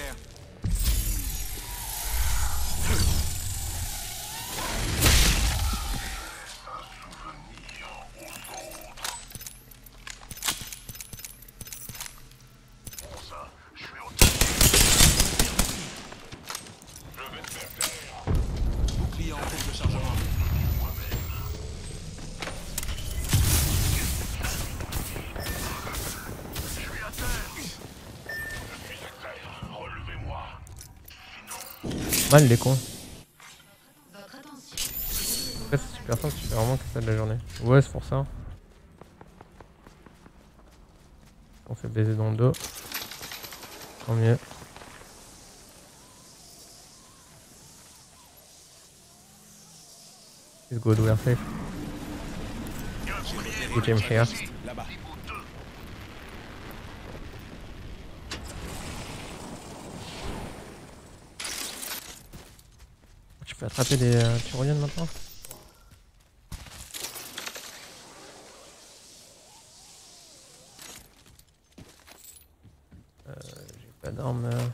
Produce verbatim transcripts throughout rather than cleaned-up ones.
nécessaire. Bouclier en cours de chargement. Mal les cons. En fait c'est super simple, tu fais vraiment que ça de la journée. Ouais c'est pour ça. On fait baiser dans le dos. Tant mieux. It's good, we are safe. Good team here. Là-bas. Tu peux attraper des euh, tyroliennes maintenant? Euh, j'ai pas d'armes. Euh...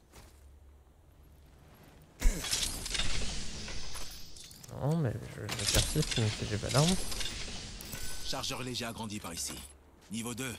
Non mais je, je persiste même si j'ai pas d'armes. Chargeur léger agrandi par ici. Niveau deux.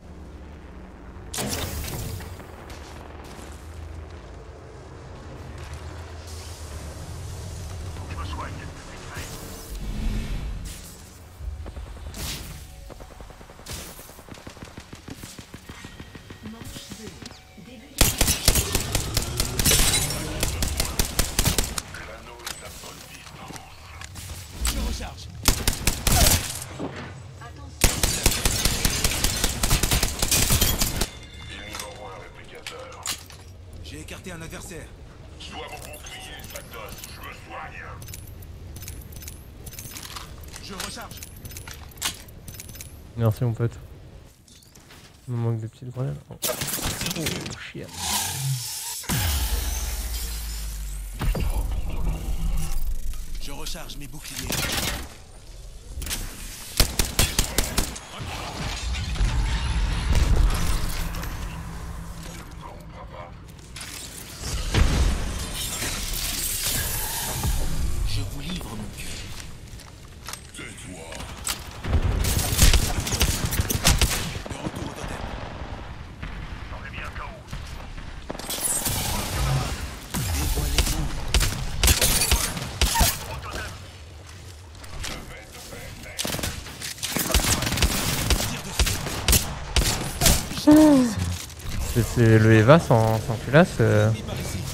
Je recharge. J'ai écarté un adversaire. Sois mon bouclier, Stratos, je me soigne. Je recharge. Merci mon pote. Il me manque des petites grenades. Oh, oh shit. Je recharge mes boucliers. Je vous livre mon cul. Tais-toi. De retour au totem. J'en ai mis un K O. Dévoilez-vous. C'est le Eva sans, sans culasse. Euh... Mis par ici.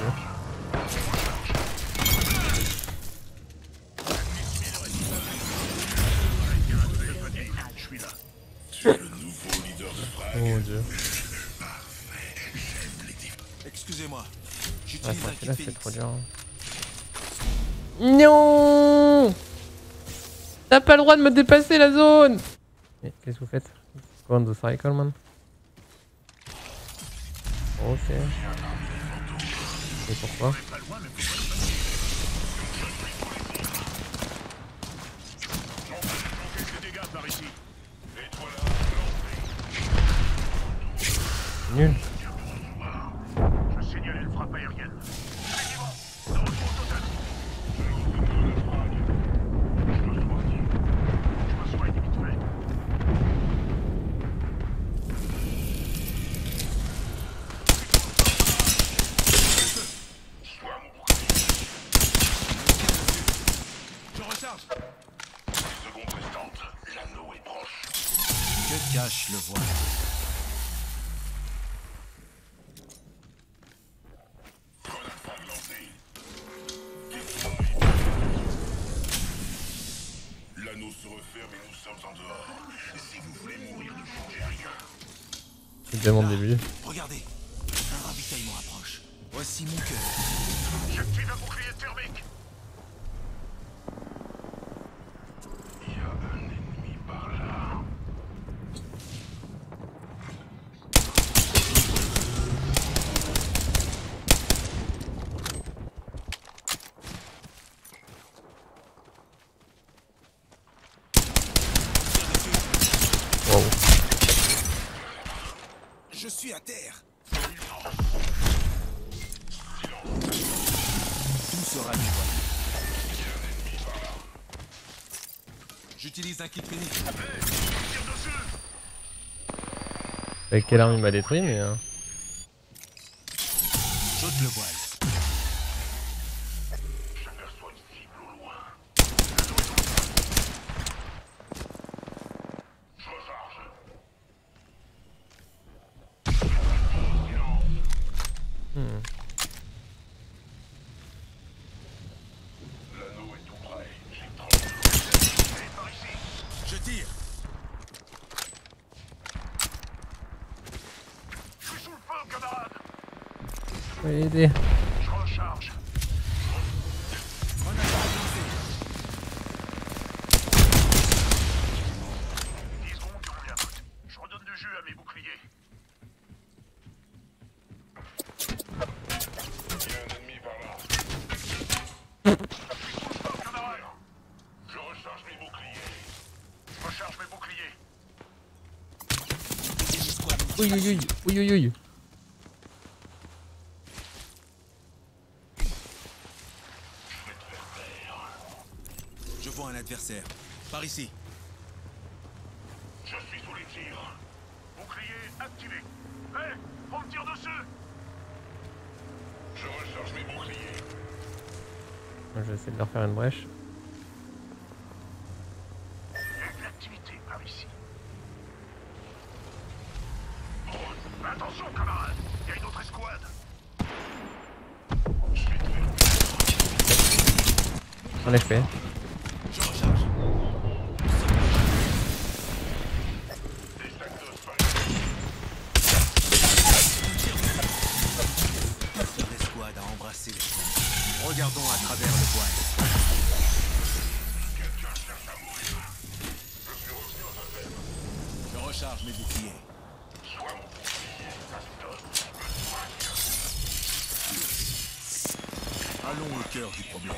Je suis là. Tu es le nouveau leader de Oh Prague. mon dieu. Parfait, j'aime les types. Excusez-moi. Ah, J'utilise sans un kit culasse c'est Phoenix. trop dur. Non. T'as pas le droit de me dépasser la zone. Mais qu'est-ce que vous faites? Go on the cycle man. Ok. Et pourquoi? Des dégâts par ici. Et toi là, Nul. je signale une frappe aérienne. Effectivement, de retour au totem. Je me soigne. Je me soigne vite fait. Sois mon bouclier. Je recharge. Les secondes restantes, l'anneau est proche. Que cache le voile? Grenade fragmentée. L'anneau se referme et nous sommes en dehors. Si vous voulez mourir, ne changez rien. C'est bien mon début. Regardez. Un ravitaillement approche. Voici mon cœur. J'active un bouclier thermique. Il y a un ennemi par là. Wow. Je suis à terre. sera dévoilé. J'utilise un kit Phoenix. Avec quelle arme il m'a détruit, mais. Euh... J'ôte le voile. J'aperçois une cible au loin. Je recharge. Hmm. L'anneau est tout près. J'ai trop. Par ici. Je tire. Je suis sous le feu, camarade. Faut aider. Je recharge. Grenade lancée. dix secondes et on est à bout. Je redonne du jus à mes boucliers. Il y a un ennemi par là. Camarade. Je recharge mes boucliers. Je recharge mes boucliers. Oui, oui, oui, oui, oui, oui. Je vois un adversaire. Par ici. Je suis sous les tirs. Bouclier activé. Hé, on me tire dessus. Je recharge mes boucliers. Je vais essayer de leur faire une brèche. Il y a de l'activité par ici. Attention, camarade. Il y a une autre escouade. Je suis très En effet. Je recharge. des sacs d'os par Leur escouade a embrassé les flancs. Regardons à travers le voile. Quelqu'un cherche à mourir. Je suis revenu en affaire. Je recharge mes boucliers. Sois mon bouclier. Ça se donne. Allons au cœur du problème.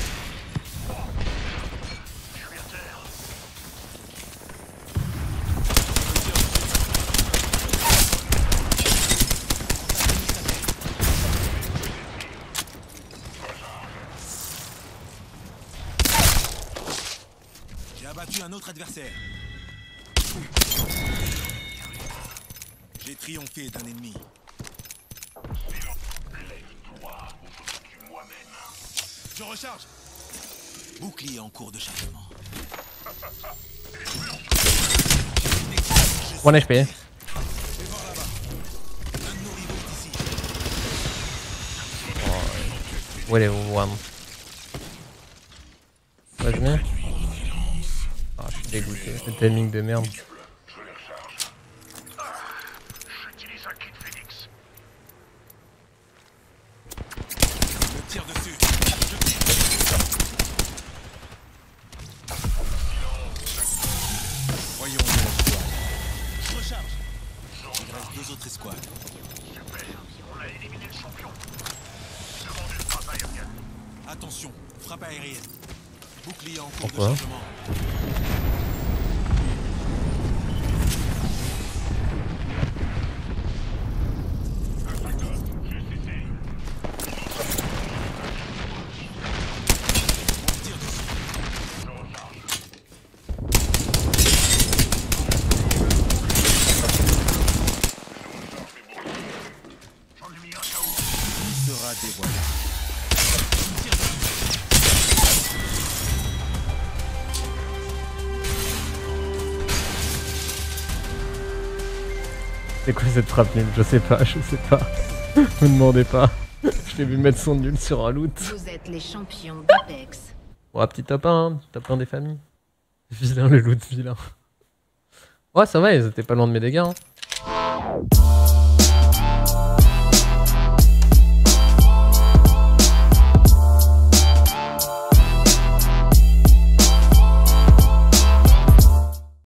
Je suis à terre. J'ai abattu un autre adversaire. J'ai triomphé d'un ennemi. Lève-toi ou je te tue moi-même. Je recharge. Bouclier en cours de chargement. One H P. Fais voir là-bas. Un de nos rivaux est ici. Où est one? Pas venir. Ah, je suis dégoûté. Le timing de merde. Je les recharge. Ah, j'utilise un kit Phoenix. Je tire dessus. Je tire. Voyons où est la escouade. Je recharge. Il reste deux autres escouades. Super. On a éliminé le champion. Demandez le frappe aérienne. Attention, frappe aérienne. Bouclier en cours Pourquoi de chargement. On tire dessus. J'en ai mis un K O. Il sera dévoilé. C'est quoi cette frappe nul? Je sais pas, je sais pas. Me demandez pas. Je l'ai vu mettre son nul sur un loot. Vous êtes les champions d'Apex. Ouais, petit top un, hein. Top un des familles. Vilain le loot vilain. Ouais, ça va, ils étaient pas loin de mes dégâts. Hein.